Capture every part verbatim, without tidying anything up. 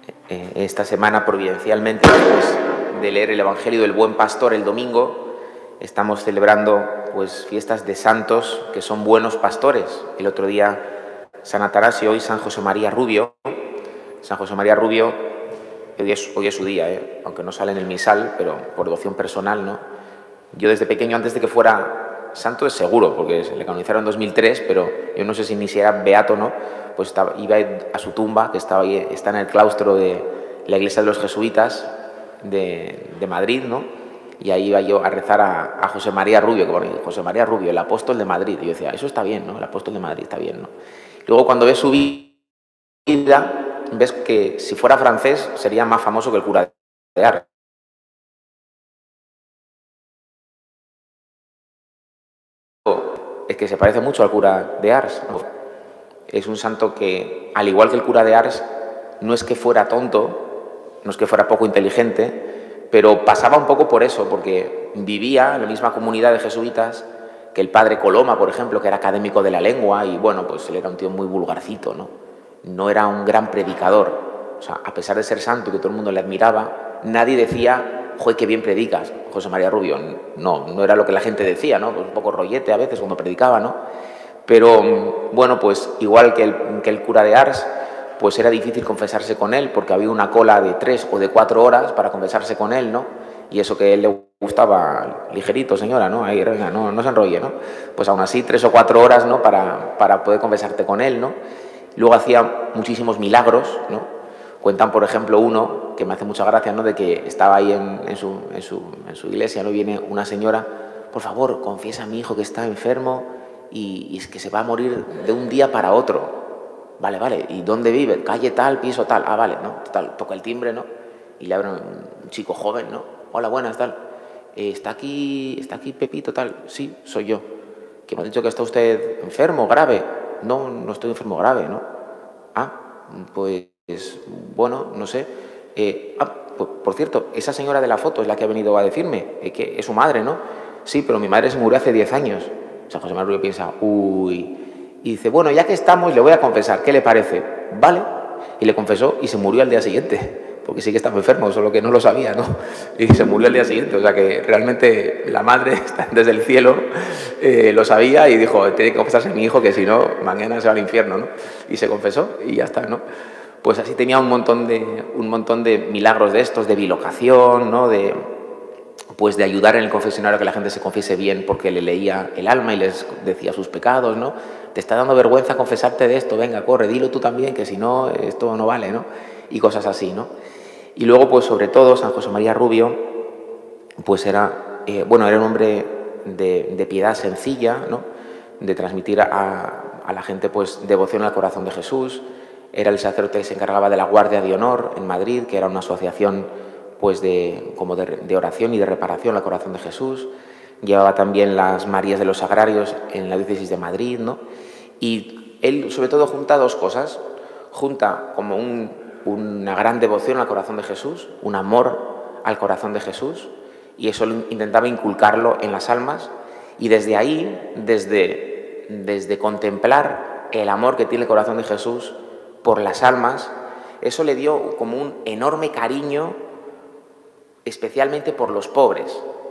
eh, esta semana, providencialmente, después de leer el Evangelio del Buen Pastor el domingo, estamos celebrando pues, fiestas de santos que son buenos pastores. El otro día San Atanasio, hoy San José María Rubio. San José María Rubio, hoy es, hoy es su día, ¿eh? Aunque no sale en el misal, pero por devoción personal, ¿no? Yo desde pequeño, antes de que fuera santo, es seguro, porque le canonizaron en dos mil tres, pero yo no sé si ni si era beato o no, pues estaba, iba a su tumba, que estaba ahí, está en el claustro de la iglesia de los jesuitas de, de Madrid, ¿no? Y ahí iba yo a rezar a, a José María Rubio, que bueno, José María Rubio, el apóstol de Madrid. Y yo decía, eso está bien, ¿no? El apóstol de Madrid está bien, ¿no? Luego, cuando ves su vida, ves que si fuera francés sería más famoso que el cura de Ars. Es que se parece mucho al cura de Ars, ¿no? Es un santo que, al igual que el cura de Ars, no es que fuera tonto, no es que fuera poco inteligente, pero pasaba un poco por eso, porque vivía en la misma comunidad de jesuitas que el padre Coloma, por ejemplo, que era académico de la lengua, y bueno, pues él era un tío muy vulgarcito, ¿no? No era un gran predicador. O sea, a pesar de ser santo y que todo el mundo le admiraba, nadie decía, joder, qué bien predicas, José María Rubio. No, no era lo que la gente decía, ¿no? Pues un poco rollete a veces cuando predicaba, ¿no? Pero, bueno, pues igual que el, que el cura de Ars, pues era difícil confesarse con él, porque había una cola de tres o de cuatro horas para confesarse con él, ¿no? Y eso que a él le gustaba ligerito, señora, ¿no? Ahí, venga, no, no se enrolle, ¿no? Pues aún así, tres o cuatro horas, ¿no? Para, para poder confesarte con él, ¿no? Luego hacía muchísimos milagros, ¿no? Cuentan, por ejemplo, uno que me hace mucha gracia, ¿no? De que estaba ahí en, en, su, en, su, en su iglesia, ¿no? Viene una señora, por favor, confiesa a mi hijo que está enfermo y, y es que se va a morir de un día para otro. Vale, vale, ¿y dónde vive? Calle tal, piso tal. Ah, vale, ¿no? Total, toca el timbre, ¿no? Y le abre un chico joven, ¿no? Hola, buenas, tal. Eh, ¿Está aquí, está aquí Pepito, tal? Sí, soy yo. Que me ha dicho que está usted enfermo, grave. No, no estoy enfermo grave, ¿no? Ah, pues, bueno, no sé. Eh, ah, pues, por cierto, esa señora de la foto es la que ha venido a decirme, eh, que es su madre, ¿no? Sí, pero mi madre se murió hace diez años. O sea, José María piensa, uy... Y dice, bueno, ya que estamos, le voy a confesar, ¿qué le parece? Vale. Y le confesó y se murió al día siguiente, porque sí que estaba enfermo, solo que no lo sabía, ¿no? Y se murió al día siguiente, o sea que realmente la madre desde el cielo eh, lo sabía y dijo, tiene que confesarse a mi hijo que si no, mañana se va al infierno, ¿no? Y se confesó y ya está, ¿no? Pues así tenía un montón de, un montón de milagros de estos, de bilocación, ¿no? De... pues de ayudar en el confesionario a que la gente se confiese bien porque le leía el alma y les decía sus pecados, ¿no? Te está dando vergüenza confesarte de esto, venga, corre, dilo tú también, que si no, esto no vale, ¿no? Y cosas así, ¿no? Y luego, pues sobre todo, San José María Rubio, pues era, eh, bueno, era un hombre de, de piedad sencilla, ¿no? De transmitir a, a la gente, pues, devoción al corazón de Jesús. Era el sacerdote que se encargaba de la Guardia de Honor en Madrid, que era una asociación pues de, como de, de oración y de reparación al corazón de Jesús. Llevaba también las Marías de los Sagrarios en la diócesis de Madrid, ¿no? Y él, sobre todo, junta dos cosas. Junta como un, una gran devoción al corazón de Jesús, un amor al corazón de Jesús, y eso intentaba inculcarlo en las almas. Y desde ahí, desde, desde contemplar el amor que tiene el corazón de Jesús por las almas, eso le dio como un enorme cariño, especialmente por los pobres.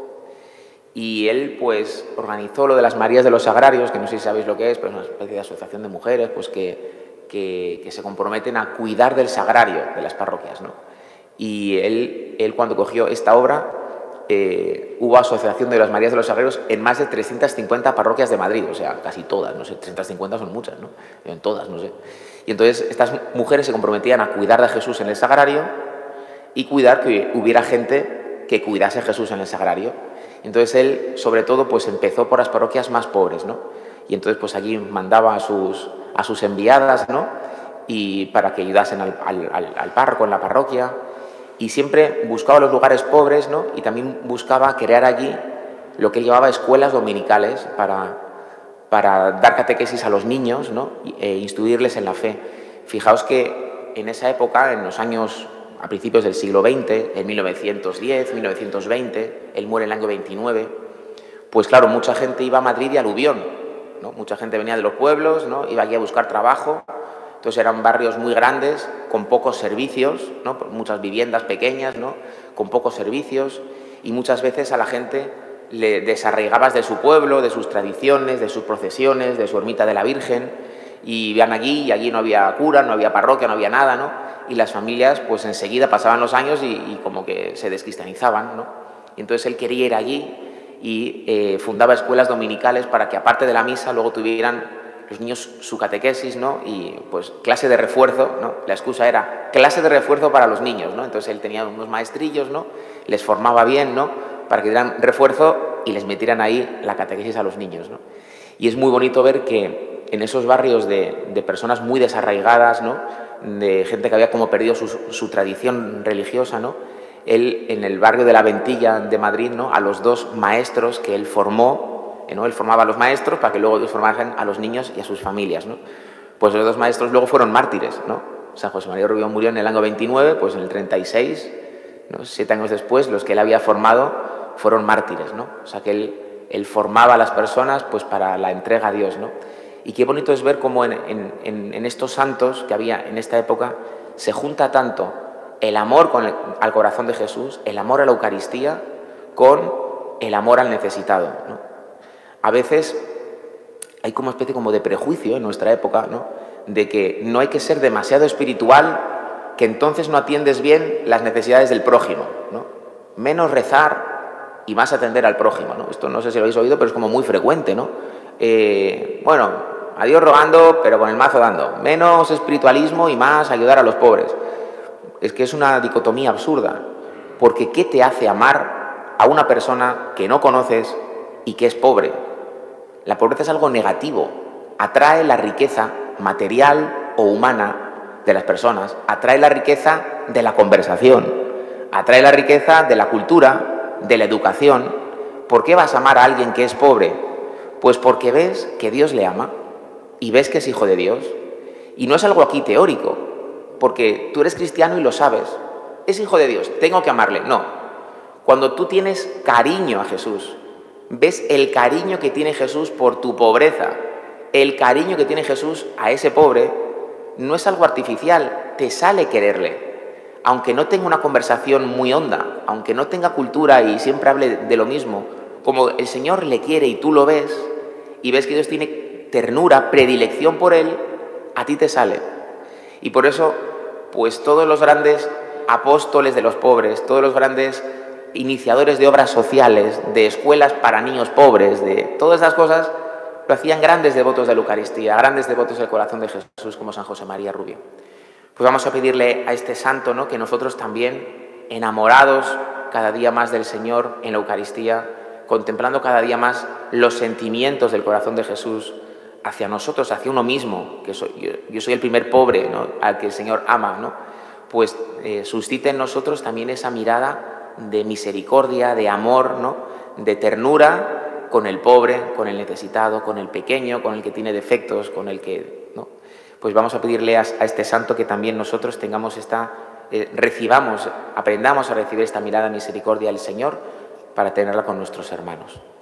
Y él, pues, organizó lo de las Marías de los Sagrarios, que no sé si sabéis lo que es, pero es una especie de asociación de mujeres, pues, que, que, que se comprometen a cuidar del sagrario de las parroquias, ¿no? Y él, él cuando cogió esta obra, eh, hubo asociación de las Marías de los Sagrarios en más de trescientas cincuenta parroquias de Madrid, o sea, casi todas, no sé, trescientas cincuenta son muchas, ¿no? En todas, no sé. Y entonces estas mujeres se comprometían a cuidar de Jesús en el sagrario y cuidar que hubiera gente que cuidase a Jesús en el sagrario. Entonces él, sobre todo, pues empezó por las parroquias más pobres, ¿no? Y entonces pues allí mandaba a sus, a sus enviadas, ¿no? Y para que ayudasen al, al, al párroco en la parroquia. Y siempre buscaba los lugares pobres, ¿no? Y también buscaba crear allí lo que él llamaba escuelas dominicales para, para dar catequesis a los niños, ¿no? E instruirles en la fe. Fijaos que en esa época, en los años... a principios del siglo veinte, en mil novecientos diez, mil novecientos veinte, él muere en el año veintinueve, pues claro, mucha gente iba a Madrid y aluvión, ¿no? Mucha gente venía de los pueblos, ¿no? Iba allí a buscar trabajo. Entonces eran barrios muy grandes, con pocos servicios, ¿no? Muchas viviendas pequeñas, ¿no? Con pocos servicios, y muchas veces a la gente le desarraigabas de su pueblo, de sus tradiciones, de sus procesiones, de su ermita de la Virgen, y iban allí, y allí no había cura, no había parroquia, no había nada, ¿no? Y las familias, pues enseguida pasaban los años y, y como que se descristianizaban, ¿no? Y entonces él quería ir allí y eh, fundaba escuelas dominicales para que, aparte de la misa, luego tuvieran los niños su catequesis, ¿no? Y pues clase de refuerzo, ¿no? La excusa era clase de refuerzo para los niños, ¿no? Entonces él tenía unos maestrillos, ¿no? Les formaba bien, ¿no? Para que dieran refuerzo y les metieran ahí la catequesis a los niños, ¿no? Y es muy bonito ver que en esos barrios de, de personas muy desarraigadas, ¿no? De gente que había como perdido su, su tradición religiosa, ¿no? Él, en el barrio de la Ventilla de Madrid, ¿no? A los dos maestros que él formó, ¿no? Él formaba a los maestros para que luego ellos formaran a los niños y a sus familias, ¿no? Pues los dos maestros luego fueron mártires, ¿no? San José María Rubio murió en el año veintinueve, pues en el treinta y seis, ¿no? Siete años después, los que él había formado fueron mártires, ¿no? O sea que él, él formaba a las personas pues para la entrega a Dios, ¿no? Y qué bonito es ver cómo en, en, en estos santos que había en esta época se junta tanto el amor con el, al corazón de Jesús, el amor a la Eucaristía, con el amor al necesitado, ¿no? A veces hay como especie como de prejuicio en nuestra época, ¿no? De que no hay que ser demasiado espiritual, que entonces no atiendes bien las necesidades del prójimo, ¿no? Menos rezar y más atender al prójimo, ¿no? Esto no sé si lo habéis oído, pero es como muy frecuente, ¿no? Eh, bueno, a Dios rogando, pero con el mazo dando. Menos espiritualismo y más ayudar a los pobres. Es que es una dicotomía absurda, porque ¿qué te hace amar a una persona que no conoces y que es pobre? La pobreza es algo negativo, atrae la riqueza material o humana de las personas, atrae la riqueza de la conversación, atrae la riqueza de la cultura, de la educación. ¿Por qué vas a amar a alguien que es pobre? Pues porque ves que Dios le ama y ves que es hijo de Dios. Y no es algo aquí teórico, porque tú eres cristiano y lo sabes. Es hijo de Dios, tengo que amarle. No. Cuando tú tienes cariño a Jesús, ves el cariño que tiene Jesús por tu pobreza, el cariño que tiene Jesús a ese pobre, no es algo artificial, te sale quererle. Aunque no tenga una conversación muy honda, aunque no tenga cultura y siempre hable de lo mismo, como el Señor le quiere y tú lo ves, y ves que Dios tiene ternura, predilección por él, a ti te sale. Y por eso, pues todos los grandes apóstoles de los pobres, todos los grandes iniciadores de obras sociales, de escuelas para niños pobres, de todas esas cosas, lo hacían grandes devotos de la Eucaristía, grandes devotos del corazón de Jesús, como San José María Rubio. Pues vamos a pedirle a este santo, ¿no?, que nosotros también, enamorados cada día más del Señor en la Eucaristía, contemplando cada día más los sentimientos del corazón de Jesús hacia nosotros, hacia uno mismo, que soy, yo, yo soy el primer pobre, ¿no?, al que el Señor ama, ¿no?, pues eh, suscite en nosotros también esa mirada de misericordia, de amor, ¿no?, de ternura con el pobre, con el necesitado, con el pequeño, con el que tiene defectos, con el que, ¿no? Pues vamos a pedirle a, a este santo que también nosotros tengamos esta, eh, recibamos, aprendamos a recibir esta mirada de misericordia del Señor para tenerla con nuestros hermanos.